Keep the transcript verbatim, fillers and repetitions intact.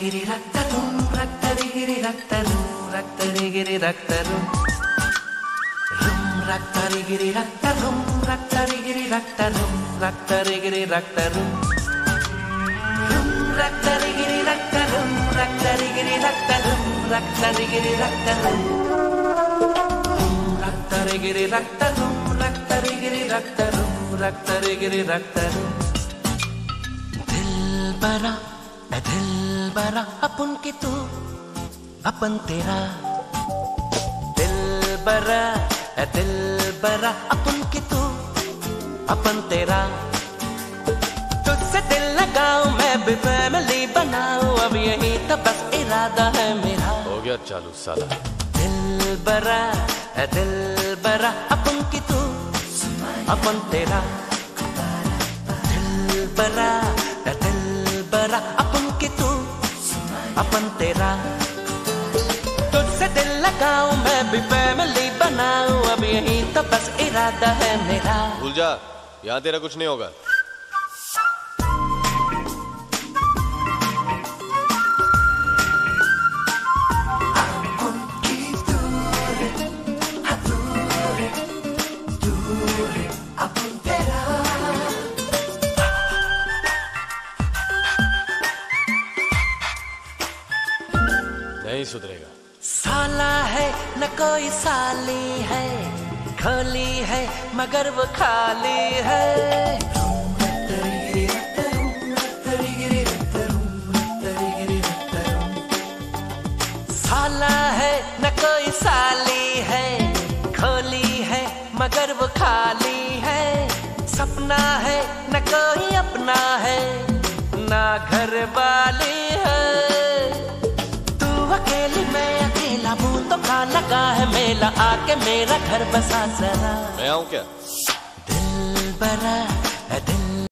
गिरी रक्तरुम रक्तरि गिरी रक्तरुम रक्तरि गिरी रक्तरुम room रक्तरि गिरी रक्तरुम रक्तरि गिरी रक्तरुम रक्तरि गिरी रक्तरुम room रक्तरि गिरी रक्तरुम रक्तरि गिरी रक्तरुम रक्तरि गिरी रक्तरुम रक्तरि गिरी रक्तरुम रक्तरि गिरी रक्तरुम रक्तरि गिरी रक्तरुम दिलबरा दिलबरा अपन की तू अपन तेरा दिलबरा दिलबरा अपन की तू अपन तेरा तुझसे दिल लगाऊं मैं भी फैमिली बनाऊं अब यही तो बस इरादा है मेरा। हो गया चालू साला। दिलबरा दिलबरा अपन की तू अपन तेरा दिलबरा दिलबरा अपन की तू अपन तेरा तुझसे दिल लगाऊं मैं भी फैमिली बनाऊं अब यही तो बस इरादा है मेरा। भूल जा, यहाँ तेरा कुछ नहीं होगा। नहीं सुधरेगा। साला है न कोई साली है, खोली है मगर वो खाली है। साला है न कोई साली है, खोली है मगर वो खाली है। सपना है न कोई अपना है, ना घर वाली है। अकेली मैं अकेला मुंह तो खा लगा है मेला, आके मेरा घर बसा जरा। मैं आऊं क्या? दिलबरा दिल